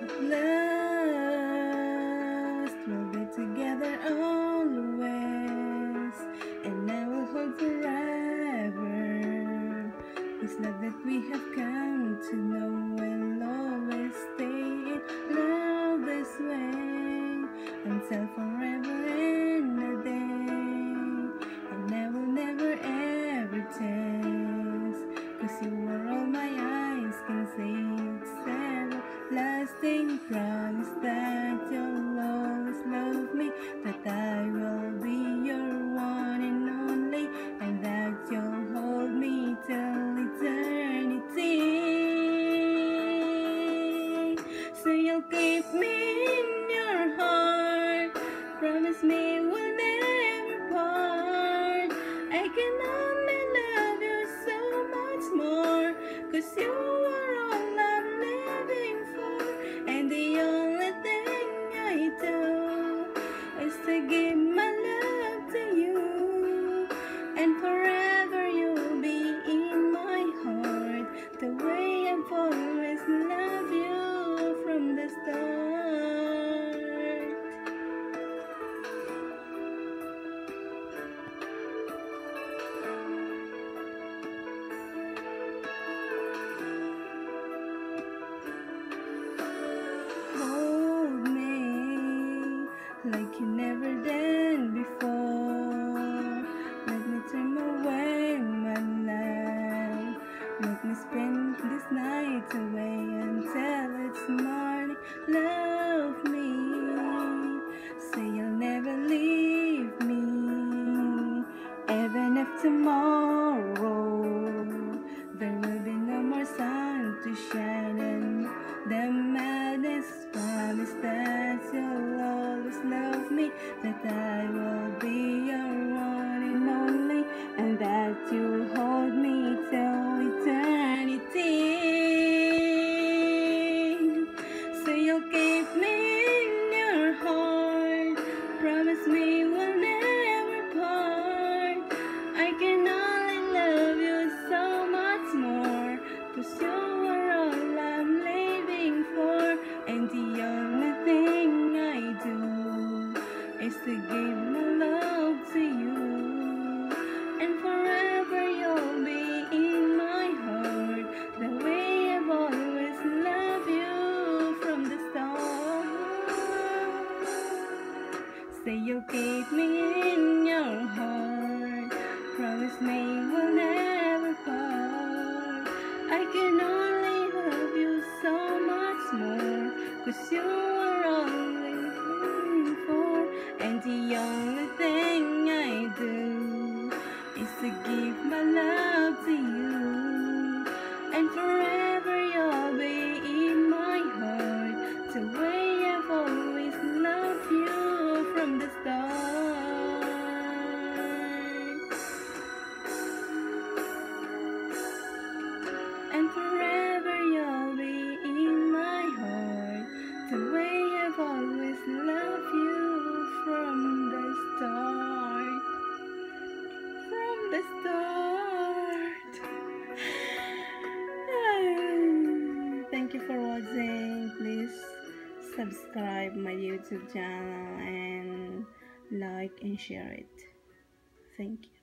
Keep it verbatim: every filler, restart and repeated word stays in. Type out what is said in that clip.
at last we'll be together always, and I will hold forever this love that we have come to know, will always stay in love this way until forever and a day. And I will never ever taste, 'cause you are all my eyes can see. It's everlasting promise that you'll always love me, that I will be your one and only, and that you'll hold me till eternity. So you'll keep me in your heart, promise me we'll never part. I can only love you so much more, 'cause you are all I'm living for, and the only thing I do is to give my love to you, and forever you'll be in my heart, the way I've always loved you from the start. Hold me like you never did before. Let me turn away my life. Let me spend this night away until it's morning. Love me, say you'll never leave me, even if tomorrow there will be no more sun to shine, and the madness promise that you'll always love me, that I will be your one and only, and that you'll hold me till eternity. So you'll keep me in your heart, promise me we'll never part. I can only love you so much more, 'cause you are all I'm living for, and the only thing I do is to give my love to you, and forever you'll be in my heart, the way I've always loved you from the start. Say you'll keep me in your heart, promise me we'll never part. I can only love you so much more, 'cause you are all I'm living for, and the only thing I do is to give my love to you, and forever you'll be in my heart, the way I've always loved you from the start. And forever you'll be in my heart, the way I've always loved you from the start. From the start. Thank you for watching. Please subscribe my YouTube channel and like and share it. Thank you.